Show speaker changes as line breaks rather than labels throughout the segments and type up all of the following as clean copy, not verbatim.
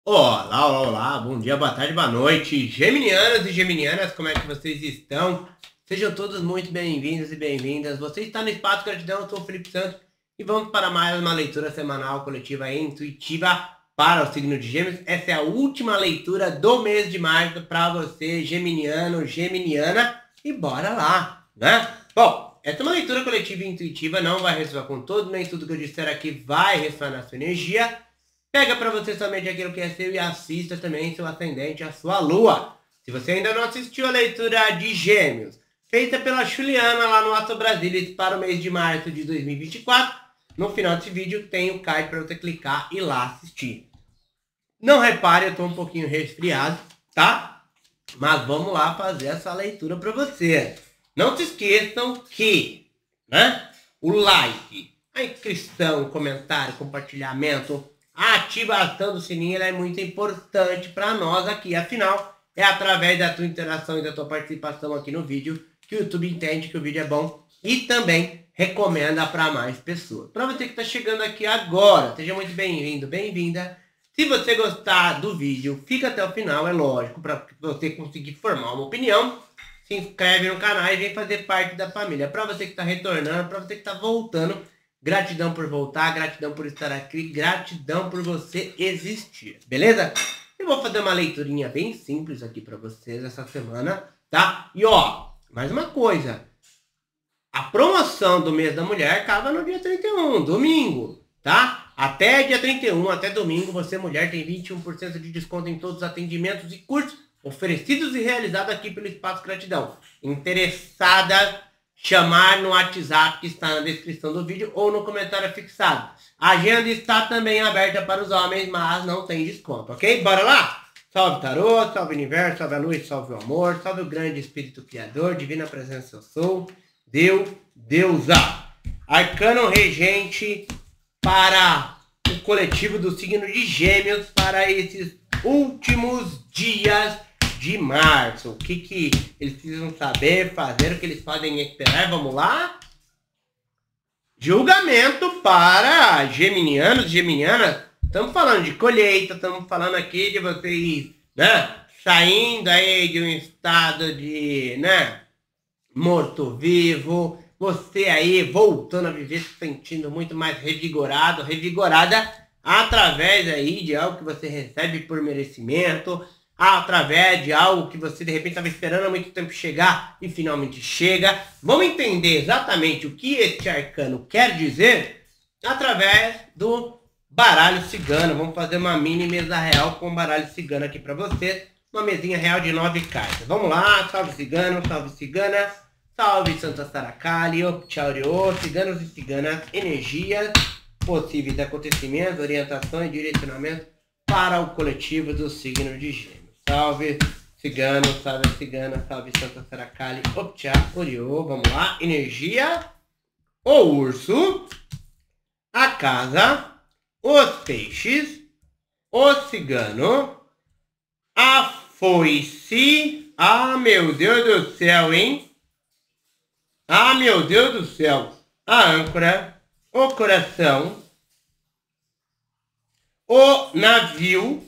Olá, olá, olá, bom dia, boa tarde, boa noite, geminianas e geminianas, como é que vocês estão? Sejam todos muito bem-vindos e bem-vindas. Você está no Espaço Gratidão, eu sou o Felipe Santos e vamos para mais uma leitura semanal coletiva e intuitiva para o signo de Gêmeos. Essa é a última leitura do mês de março para você, geminiano, geminiana, e bora lá, né? Bom, essa é uma leitura coletiva e intuitiva, não vai ressoar com todo, nem tudo que eu disser aqui vai ressoar na sua energia. Pega para você somente aquilo que é seu e assista também seu ascendente, a sua lua. Se você ainda não assistiu a leitura de Gêmeos, feita pela Juliana lá no Astro Brasilis para o mês de março de 2024, no final desse vídeo tem o card para você clicar e lá assistir. Não repare, eu estou um pouquinho resfriado, tá? Mas vamos lá fazer essa leitura para você. Não se esqueçam que, né, o like, a inscrição, o comentário, compartilhamento, a ativação do sininho ela é muito importante para nós aqui. Afinal, é através da tua interação e da tua participação aqui no vídeo que o YouTube entende que o vídeo é bom e também recomenda para mais pessoas. Para você que está chegando aqui agora, seja muito bem-vindo, bem-vinda. Se você gostar do vídeo, fica até o final, é lógico, para você conseguir formar uma opinião. Se inscreve no canal e vem fazer parte da família. Para você que está retornando, para você que está voltando, gratidão por voltar, gratidão por estar aqui, gratidão por você existir, beleza? Eu vou fazer uma leiturinha bem simples aqui para vocês essa semana, tá? E ó, mais uma coisa. A promoção do mês da mulher acaba no dia 31, domingo, tá? Até dia 31, até domingo, você mulher tem 21% de desconto em todos os atendimentos e cursos oferecidos e realizados aqui pelo Espaço Gratidão. Interessada, chamar no WhatsApp que está na descrição do vídeo ou no comentário fixado. A agenda está também aberta para os homens, mas não tem desconto, ok? Bora lá? Salve tarô, salve universo, salve a luz, salve o amor, salve o grande espírito criador, divina presença eu sou, Deus, deusa. Arcano regente para o coletivo do signo de Gêmeos para esses últimos dias de março. O que eles precisam saber, fazer, o que eles podem esperar. Vamos lá? Julgamento para geminianos e geminianas. Estamos falando de colheita, estamos falando aqui de vocês, né, saindo aí de um estado de, né, morto-vivo. Você aí voltando a viver, se sentindo muito mais revigorado, revigorada, através aí de algo que você recebe por merecimento, através de algo que você de repente estava esperando há muito tempo chegar e finalmente chega. Vamos entender exatamente o que este arcano quer dizer através do baralho cigano. Vamos fazer uma mini mesa real com baralho cigano aqui para vocês. Uma mesinha real de 9 cartas. Vamos lá, salve cigano, salve cigana, salve Santa Saracali, Opchauriô, ciganos e ciganas, energias, possíveis acontecimentos, orientações e direcionamentos para o coletivo do signo de Gêmeos. Salve cigano, salve cigana, salve Santa Saracali, Opcha, Oriô, vamos lá, energia, o urso, a casa, os peixes, o cigano, a foice, ah meu Deus do céu, hein? Ah meu Deus do céu, a âncora, o coração, o navio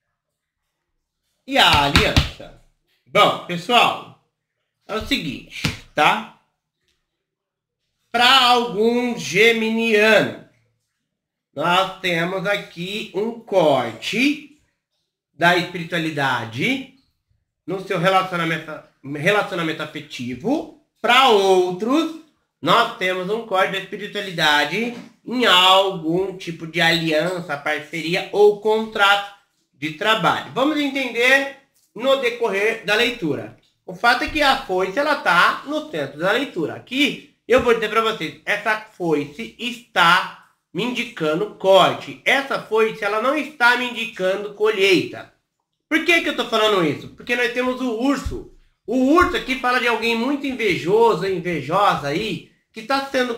e a aliança. Bom, pessoal, é o seguinte, tá? Para alguns geminianos, nós temos aqui um corte da espiritualidade no seu relacionamento afetivo. Para outros, nós temos um corte da espiritualidade em algum tipo de aliança, parceria ou contrato de trabalho. Vamos entender no decorrer da leitura. O fato é que a foice ela está no centro da leitura. Aqui eu vou dizer para vocês, essa foice está me indicando corte. Essa foice ela não está me indicando colheita. Por que eu estou falando isso? Porque nós temos o urso. O urso aqui fala de alguém muito invejoso, invejosa aí, que está sendo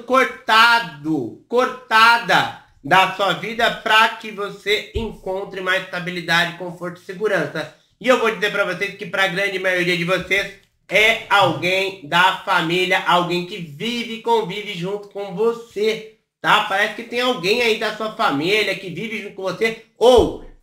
cortada da sua vida para que você encontre mais estabilidade, conforto e segurança. E eu vou dizer para vocês que para a grande maioria de vocês é alguém da família, alguém que vive e convive junto com você, tá? Parece que tem alguém aí da sua família que vive junto com você ou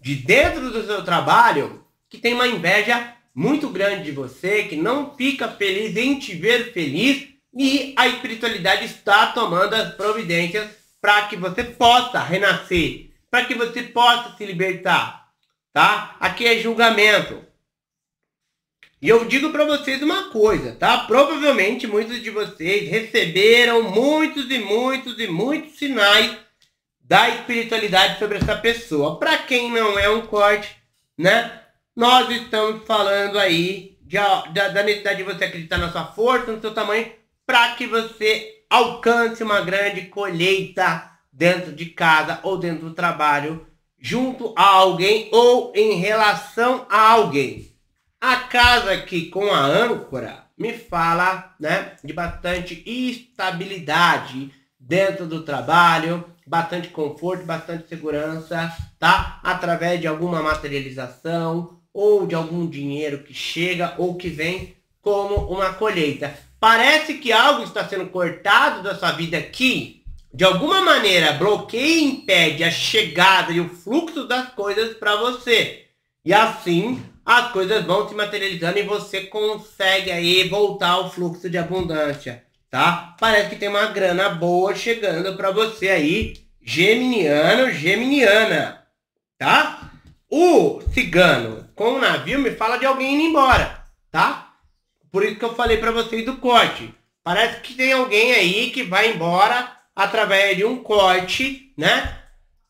de dentro do seu trabalho que tem uma inveja muito grande de você, que não fica feliz em te ver feliz, e a espiritualidade está tomando as providências para que você possa renascer, para que você possa se libertar, tá? Aqui é julgamento. E eu digo para vocês uma coisa, tá? Provavelmente muitos de vocês receberam muitos e muitos e muitos sinais da espiritualidade sobre essa pessoa. Para quem não é um corte, né? Nós estamos falando aí da necessidade de você acreditar na sua força, no seu tamanho, para que você alcance uma grande colheita dentro de casa ou dentro do trabalho, junto a alguém ou em relação a alguém. A casa aqui com a âncora me fala, né, de bastante estabilidade dentro do trabalho, bastante conforto, bastante segurança, tá? Através de alguma materialização ou de algum dinheiro que chega ou que vem como uma colheita. Parece que algo está sendo cortado da sua vida que, de alguma maneira, bloqueia e impede a chegada e o fluxo das coisas para você. E assim, as coisas vão se materializando e você consegue aí voltar ao fluxo de abundância, tá? Parece que tem uma grana boa chegando para você aí, geminiano, geminiana, tá? O cigano com o navio me fala de alguém indo embora, tá? Por isso que eu falei para vocês do corte. Parece que tem alguém aí que vai embora através de um corte, né?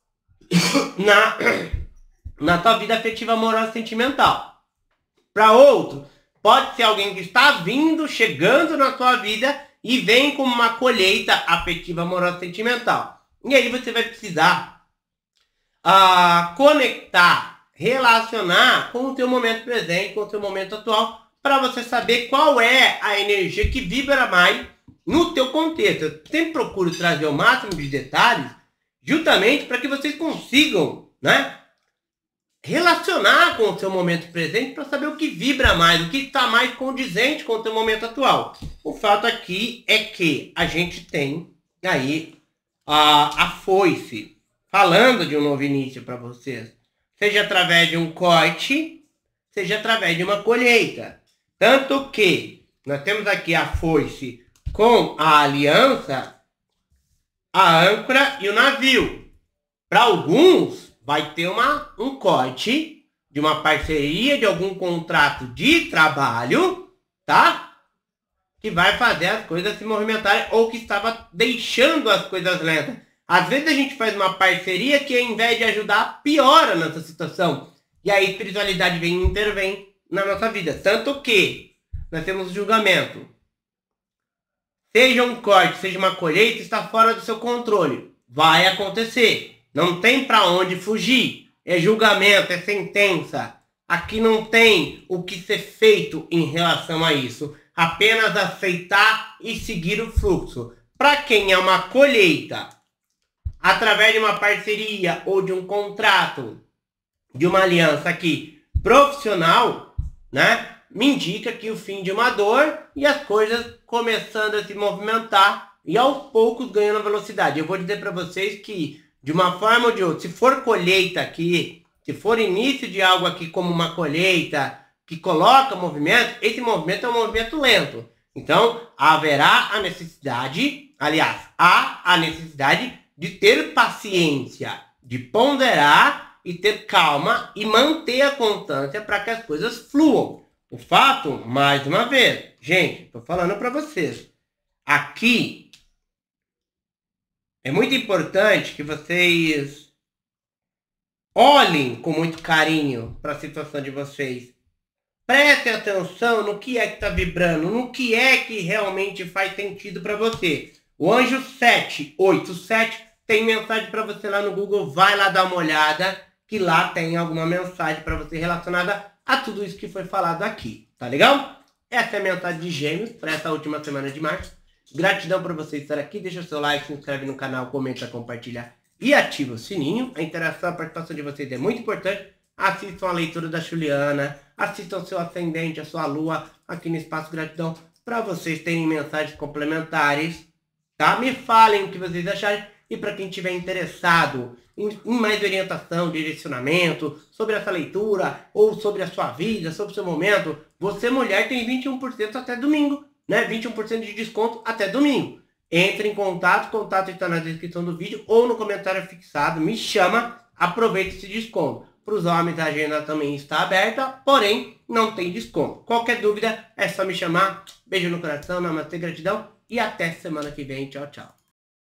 Na tua vida afetiva, amorosa, sentimental. Para outro, pode ser alguém que está vindo, chegando na tua vida e vem como uma colheita afetiva, amorosa, sentimental. E aí você vai precisar conectar, relacionar com o teu momento presente, com o teu momento atual, para você saber qual é a energia que vibra mais no teu contexto. Eu sempre procuro trazer o máximo de detalhes, justamente para que vocês consigam, né, relacionar com o seu momento presente para saber o que vibra mais, o que está mais condizente com o teu momento atual. O fato aqui é que a gente tem aí a foice falando de um novo início para vocês, seja através de um corte, seja através de uma colheita. Tanto que nós temos aqui a foice com a aliança, a âncora e o navio. Para alguns, vai ter um corte de uma parceria, de algum contrato de trabalho, tá? Que vai fazer as coisas se movimentarem ou que estava deixando as coisas lentas. Às vezes a gente faz uma parceria que, ao invés de ajudar, piora a nossa situação. E aí a espiritualidade vem e intervém na nossa vida. Tanto que nós temos o julgamento. Seja um corte, seja uma colheita, está fora do seu controle. Vai acontecer. Não tem para onde fugir. É julgamento, é sentença. Aqui não tem o que ser feito em relação a isso. Apenas aceitar e seguir o fluxo. Para quem é uma colheita, através de uma parceria ou de um contrato, de uma aliança aqui profissional, né? Me indica que o fim de uma dor e as coisas começando a se movimentar e aos poucos ganhando velocidade. Eu vou dizer para vocês que, de uma forma ou de outra, se for colheita aqui, se for início de algo aqui como uma colheita que coloca movimento, esse movimento é um movimento lento. Então, haverá a necessidade, aliás, há a necessidade de ter paciência, de ponderar e ter calma e manter a constância para que as coisas fluam. O fato, mais uma vez, gente, estou falando para vocês, aqui é muito importante que vocês olhem com muito carinho para a situação de vocês. Prestem atenção no que é que está vibrando, no que é que realmente faz sentido para você. O anjo 787 tem mensagem para você lá no Google, vai lá dar uma olhada, que lá tem alguma mensagem para você relacionada a tudo isso que foi falado aqui, tá legal? Essa é a mensagem de Gêmeos para essa última semana de março. Gratidão por você estar aqui, deixa o seu like, se inscreve no canal, comenta, compartilha e ativa o sininho. A interação, a participação de vocês é muito importante. Assistam a leitura da Juliana, assistam o seu ascendente, a sua lua aqui no Espaço Gratidão para vocês terem mensagens complementares, tá? Me falem o que vocês acharem. E para quem estiver interessado em mais orientação, direcionamento, sobre essa leitura, ou sobre a sua vida, sobre o seu momento, você mulher tem 21% até domingo, né? 21% de desconto até domingo. Entre em contato, o contato está na descrição do vídeo ou no comentário fixado, me chama, aproveita esse desconto. Para os homens a agenda também está aberta, porém não tem desconto. Qualquer dúvida é só me chamar. Beijo no coração, namastê, gratidão e até semana que vem. Tchau, tchau.